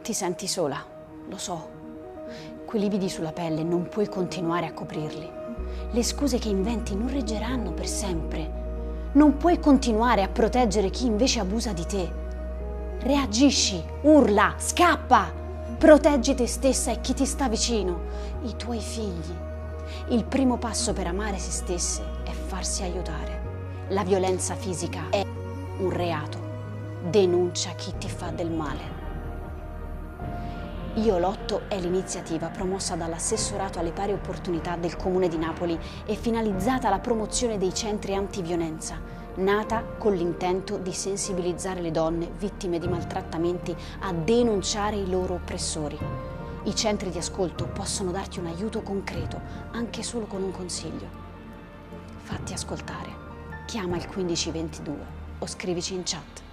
Ti senti sola, lo so. Quei lividi sulla pelle non puoi continuare a coprirli. Le scuse che inventi non reggeranno per sempre. Non puoi continuare a proteggere chi invece abusa di te. Reagisci, urla, scappa! Proteggi te stessa e chi ti sta vicino, i tuoi figli. Il primo passo per amare se stesse è farsi aiutare. La violenza fisica è un reato. Denuncia chi ti fa del male. Io Lotto è l'iniziativa promossa dall'Assessorato alle pari opportunità del Comune di Napoli e finalizzata alla promozione dei centri antiviolenza, nata con l'intento di sensibilizzare le donne vittime di maltrattamenti a denunciare i loro oppressori. I centri di ascolto possono darti un aiuto concreto, anche solo con un consiglio. Fatti ascoltare. Chiama il 1522 o scrivici in chat.